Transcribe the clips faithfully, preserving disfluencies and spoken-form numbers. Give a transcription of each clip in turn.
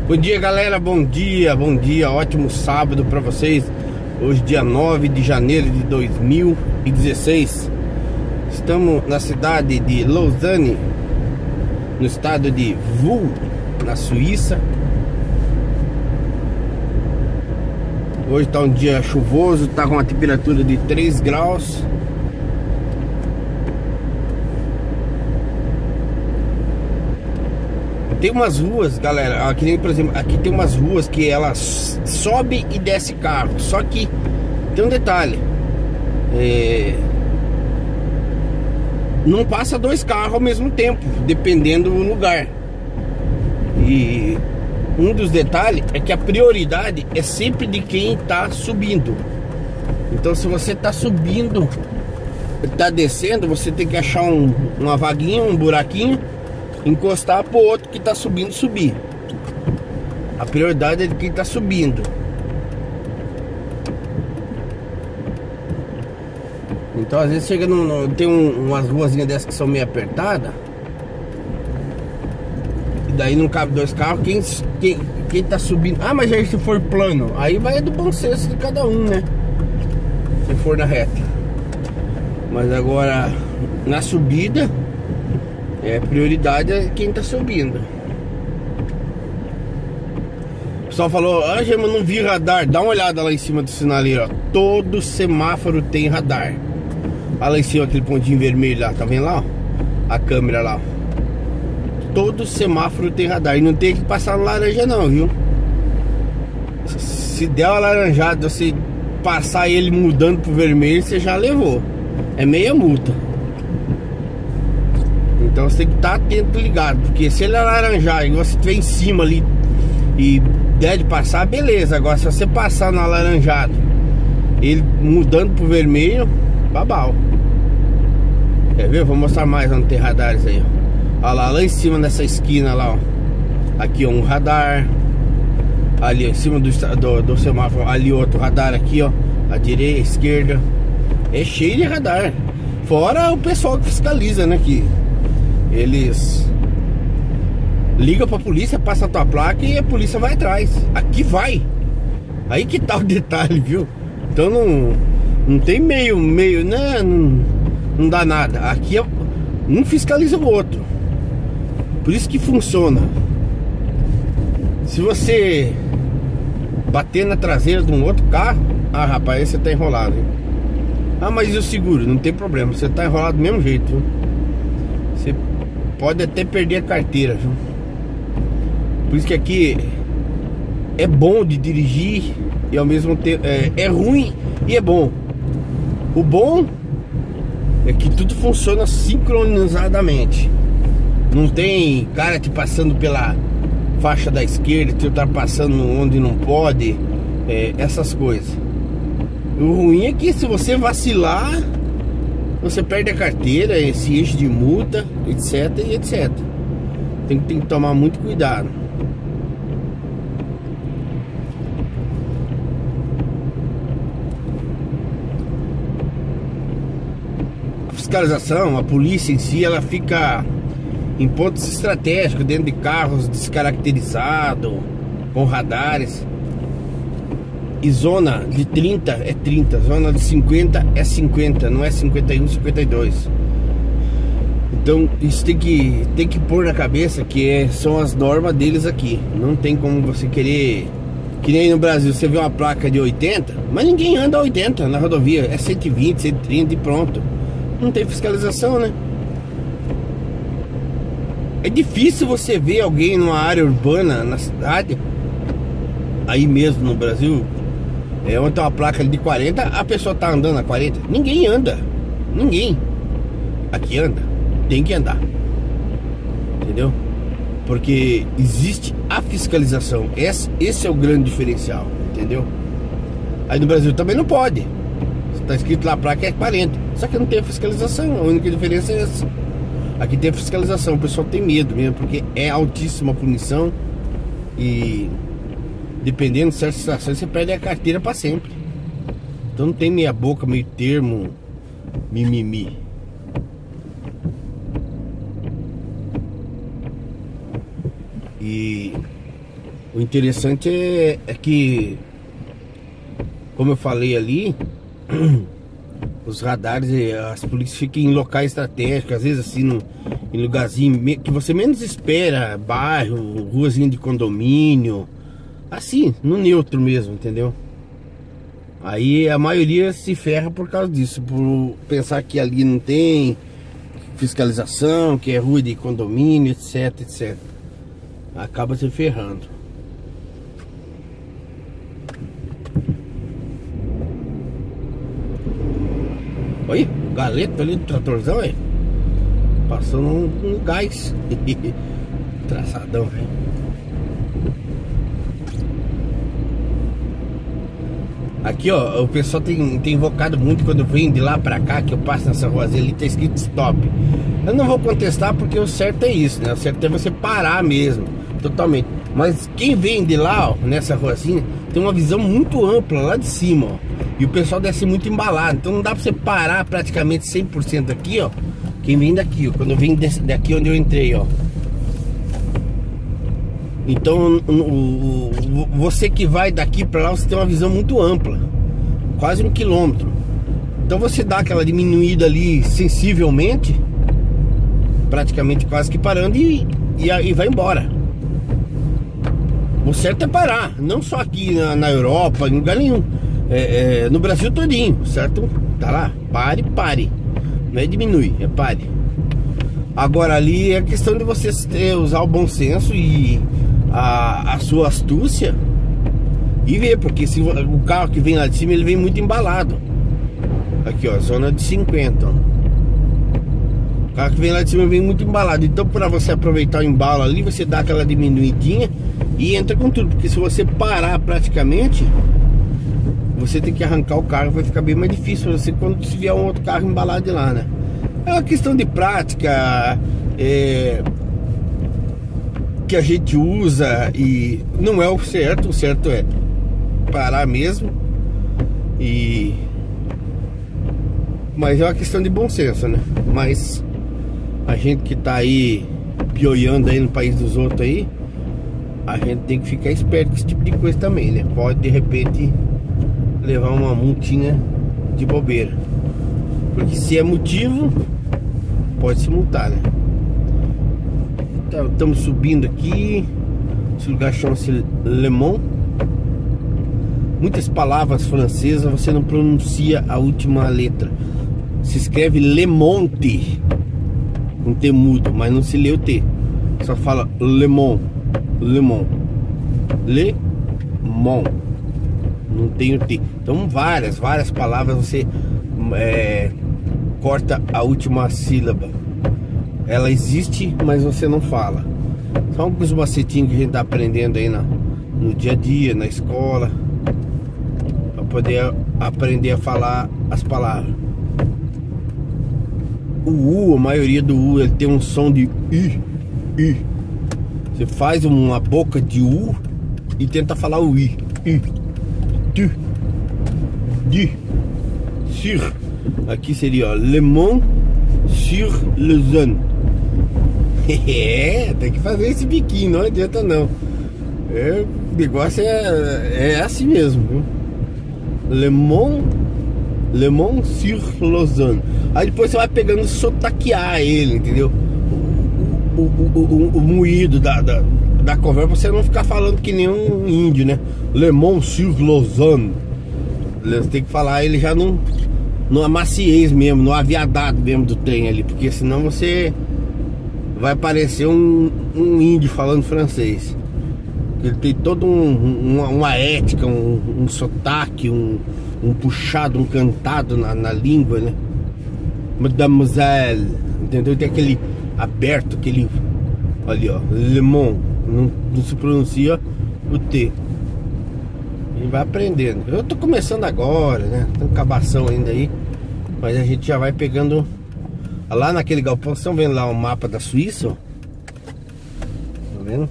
Bom dia, galera, bom dia, bom dia, ótimo sábado pra vocês. Hoje dia nove de janeiro de dois mil e dezesseis. Estamos na cidade de Lausanne, no estado de Vaud, na Suíça. Hoje tá um dia chuvoso, tá com uma temperatura de três graus. Tem umas ruas, galera, aqui, por exemplo, aqui tem umas ruas que elas sobe e desce carro. Só que tem um detalhe, é... não passa dois carros ao mesmo tempo, dependendo do lugar. E um dos detalhes é que a prioridade é sempre de quem está subindo. Então, se você está subindo, está descendo, você tem que achar um, uma vaguinha, um buraquinho, encostar pro outro que tá subindo subir. A prioridade é de quem tá subindo. Então às vezes chega no, no, tem um, umas ruazinhas dessas que são meio apertadas, e daí não cabe dois carros. Quem, quem, quem tá subindo, ah, mas aí se for plano, aí vai do bom senso de cada um, né? Se for na reta. Mas agora na subida, é, prioridade é quem tá subindo. O pessoal falou, ah, mas não vi radar. Dá uma olhada lá em cima do sinaleiro, ó. Todo semáforo tem radar. Olha lá em cima aquele pontinho vermelho lá, tá vendo lá, ó? A câmera lá, ó. Todo semáforo tem radar. E não tem que passar no laranja não, viu? Se der uma laranjada, você passar ele mudando pro vermelho, você já levou. É meia multa. Então você tem que estar atento, ligado, porque se ele alaranjar e você estiver em cima ali e der de passar, beleza. Agora se você passar no alaranjado, ele mudando pro vermelho, babau. Quer ver? Eu vou mostrar mais onde tem radares aí, ó. Olha lá, lá em cima nessa esquina lá, ó. Aqui ó, um radar. Ali ó, em cima do, do, do semáforo, ali outro radar aqui, ó. À direita, à esquerda. É cheio de radar. Fora o pessoal que fiscaliza, né, que eles ligam pra polícia, passa a tua placa e a polícia vai atrás. Aqui vai. Aí que tá o detalhe, viu? Então não, não tem meio, meio, né? Não, não dá nada. Aqui é, um fiscaliza o outro. Por isso que funciona. Se você bater na traseira de um outro carro, ah, rapaz, aí você tá enrolado, hein? Ah, mas e o seguro? Não tem problema, você tá enrolado do mesmo jeito, viu? Você pode até perder a carteira, viu? Por isso que aqui é bom de dirigir e ao mesmo tempo é, é ruim e é bom. O bom é que tudo funciona sincronizadamente. Não tem cara te passando pela faixa da esquerda, te ultrapassando onde não pode, é, essas coisas. O ruim é que se você vacilar, você perde a carteira, se enche de multa, etc e etc. Tem, tem que tomar muito cuidado. A fiscalização, a polícia em si, ela fica em pontos estratégicos, dentro de carros descaracterizados, com radares. E zona de trinta é trinta, zona de cinquenta é cinquenta, não é cinquenta e um, cinquenta e dois. Então isso tem que, tem que pôr na cabeça que é, são as normas deles aqui. Não tem como você querer, que nem no Brasil, você vê uma placa de oitenta, mas ninguém anda a oitenta na rodovia, é cento e vinte, cento e trinta e pronto. Não tem fiscalização, né? É difícil você ver alguém numa área urbana, na cidade, aí mesmo no Brasil, é, onde tem uma placa de quarenta, a pessoa tá andando a quarenta. Ninguém anda. Ninguém. Aqui anda. Tem que andar. Entendeu? Porque existe a fiscalização. Esse, esse é o grande diferencial. Entendeu? Aí no Brasil também não pode. Tá escrito lá, a placa é quarenta. Só que não tem a fiscalização. A única diferença é essa. Aqui tem a fiscalização. O pessoal tem medo mesmo, porque é altíssima a punição. E dependendo de certas situações, você perde a carteira para sempre. Então não tem meia boca, meio termo, mimimi. E O interessante é, é que, como eu falei ali, os radares, as polícias ficam em locais estratégicos, às vezes assim, no, em lugarzinho que você menos espera, bairro, ruazinha de condomínio, assim, no neutro mesmo, entendeu? Aí a maioria se ferra por causa disso, por pensar que ali não tem fiscalização, que é rua de condomínio, etc, etcétera. Acaba se ferrando. Olha, galeto ali do tratorzão, aí passando um, um gás. Traçadão, velho. Aqui, ó, o pessoal tem, tem invocado muito quando vem de lá pra cá, que eu passo nessa ruazinha ali, tá escrito stop. Eu não vou contestar porque o certo é isso, né? O certo é você parar mesmo, totalmente. Mas quem vem de lá, ó, nessa ruazinha, tem uma visão muito ampla lá de cima, ó. E o pessoal desce muito embalado, então não dá pra você parar praticamente cem por cento aqui, ó. Quem vem daqui, ó, quando eu venho daqui onde eu entrei, ó. Então o, o, o, você que vai daqui pra lá, você tem uma visão muito ampla, quase um quilômetro. Então você dá aquela diminuída ali sensivelmente, praticamente quase que parando e, e, e vai embora. O certo é parar, não só aqui na, na Europa, em lugar nenhum. É, é, no Brasil todinho, certo? Tá lá, pare, pare. Não é diminui, é pare. Agora ali é questão de você ter, usar o bom senso e a, a sua astúcia e ver, porque se o carro que vem lá de cima, ele vem muito embalado. Aqui, ó, zona de cinquenta, ó. O carro que vem lá de cima vem muito embalado. Então, para você aproveitar o embalo ali, você dá aquela diminuidinha e entra com tudo. Porque se você parar praticamente, você tem que arrancar o carro, vai ficar bem mais difícil pra você quando se vier um outro carro embalado de lá, né? É uma questão de prática, é, que a gente usa e não é o certo. O certo é parar mesmo. E mas é uma questão de bom senso, né? Mas a gente que tá aí pioiando aí no país dos outros aí, a gente tem que ficar esperto com esse tipo de coisa também, né? Pode de repente levar uma multinha de bobeira, porque se é motivo, pode se multar, né? Então, estamos subindo aqui. Esse lugar chama-se Le Mans. Muitas palavras francesas você não pronuncia a última letra. Se escreve Le Monte, um T mudo, mas não se lê o T. Só fala Le Mans, Le Mans, Le Mans. Não tem o T. Então várias, várias palavras você é, corta a última sílaba. Ela existe, mas você não fala. São alguns macetinhos que a gente tá aprendendo aí na, no dia a dia, na escola, para poder aprender a falar as palavras. O U, a maioria do U, ele tem um som de I, I. Você faz uma boca de U e tenta falar o I, I. Tu, di, sur. Aqui seria, ó, Le Mans sur Lausanne. É, tem que fazer esse biquinho, não adianta não. É, o negócio é, é assim mesmo, viu? Le Mans, Le Mans sur Lausanne. Aí depois você vai pegando, sotaquear ele, entendeu? O, o, o, o, o moído da, da, da conversa, você não ficar falando que nem um índio, né? Le Mans sur Lausanne. Você tem que falar ele já no, no maciez mesmo, no aviadado mesmo do trem ali, porque senão você vai parecer um, um índio falando francês. Ele tem toda um, uma, uma ética, um, um sotaque, um, um puxado, um cantado na, na língua, né? Mademoiselle, entendeu? Tem aquele aberto, aquele ali, ó, Le Mans, não, não se pronuncia o T. E vai aprendendo. Eu tô começando agora, né? Tem um cabação ainda aí, mas a gente já vai pegando. Lá naquele galpão, vocês estão vendo lá o mapa da Suíça, ó? Tá vendo?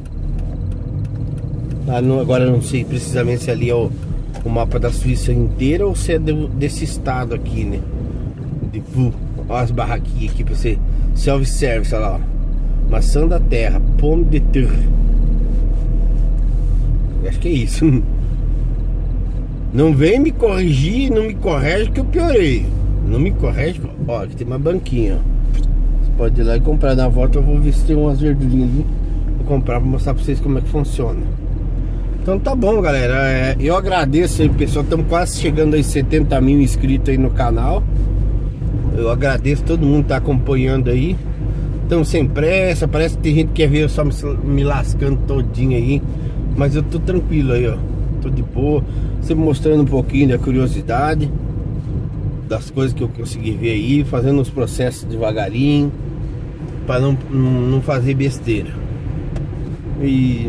Ah, não, agora eu não sei precisamente se ali é o, o mapa da Suíça inteira ou se é do, desse estado aqui, né? De Vu. Olha as barraquinhas aqui pra você. Self-service, olha lá, ó. Maçã da terra, pomme de terre. Acho que é isso. Não vem me corrigir, não me corrige que eu piorei. Não me corrige. Ó, aqui tem uma banquinha, ó. Você pode ir lá e comprar. Na volta eu vou ver se tem umas verdurinhas ali. Vou comprar pra mostrar pra vocês como é que funciona. Então tá bom, galera. É, eu agradeço aí, pessoal. Estamos quase chegando aí setenta mil inscritos aí no canal. Eu agradeço todo mundo que tá acompanhando aí. Estamos sem pressa. Parece que tem gente que quer ver eu só me, me lascando todinho aí. Mas eu tô tranquilo aí, ó. Tô de boa. Sempre mostrando um pouquinho da curiosidade das coisas que eu consegui ver aí. Fazendo os processos devagarinho, para não, não, não fazer besteira. E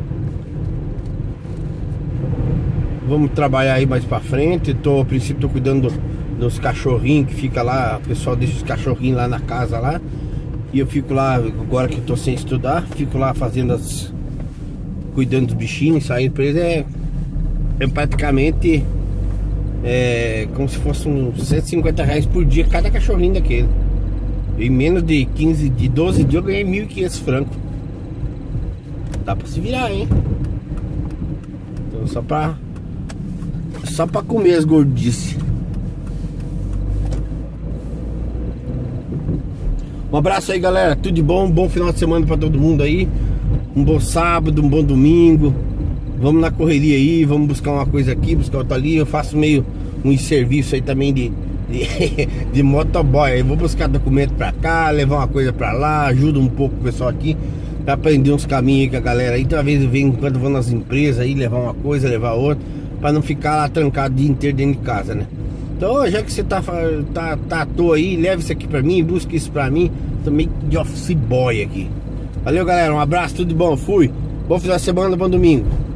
vamos trabalhar aí mais pra frente. Tô, a princípio tô cuidando dos cachorrinhos que fica lá. O pessoal deixa os cachorrinhos lá na casa lá. E eu fico lá, agora que eu tô sem estudar, fico lá fazendo as... cuidando dos bichinhos, saindo pra eles. É, é praticamente é, como se fosse uns cento e cinquenta reais por dia cada cachorrinho daquele. Em menos de quinze, de doze dias eu ganhei mil e quinhentos francos. Dá pra se virar, hein? Então só pra Só pra comer as gordices. Um abraço aí, galera, tudo de bom. Um bom final de semana pra todo mundo aí. Um bom sábado, um bom domingo. Vamos na correria aí, vamos buscar uma coisa aqui, buscar outra ali. Eu faço meio um serviço aí também de, de, de motoboy. Eu vou buscar documento pra cá, levar uma coisa pra lá. Ajudo um pouco o pessoal aqui pra aprender uns caminhos aí com a galera aí. Talvez então, eu venho enquanto vou nas empresas aí, levar uma coisa, levar outra, pra não ficar lá trancado o dia inteiro dentro de casa, né? Então, já que você tá, tá, tá à toa aí, leve isso aqui pra mim, busque isso pra mim. Tô meio de office boy aqui. Valeu, galera, um abraço, tudo de bom, fui. Bom final de semana, bom domingo.